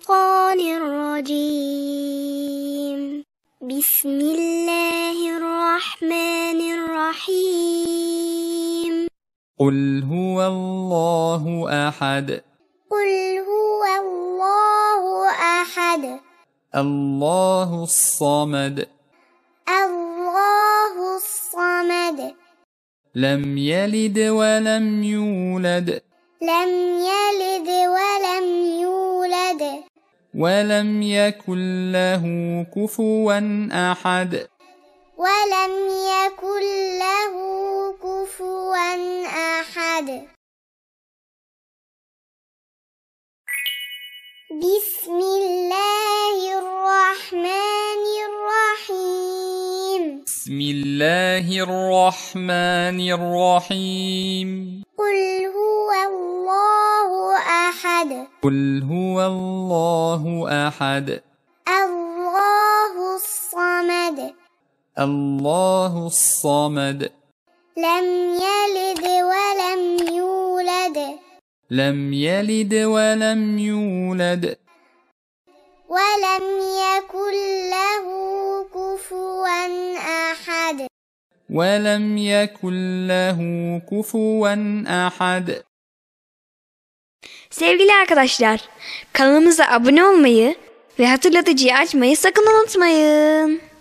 الشيطان الرجيم بسم الله الرحمن الرحيم قل هو الله أحد قل هو الله أحد الله الصمد الله الصمد لم يلد ولم يولد لم يلد ولم يولد ولم يكن له كفوا أحد ولم يكن له كفوا أحد بسم الله الرحمن الرحيم بسم الله الرحمن الرحيم قل هو الله أحد قل هو الله أحد الله الصمد الله الصمد لم يلد ولم يولد لم يلد ولم يولد ولم يكن له كفوا أحد ولم يكن له كفوا أحد. Sevgili arkadaşlar, kanalımıza abone olmayı ve hatırlatıcıyı açmayı sakın unutmayın.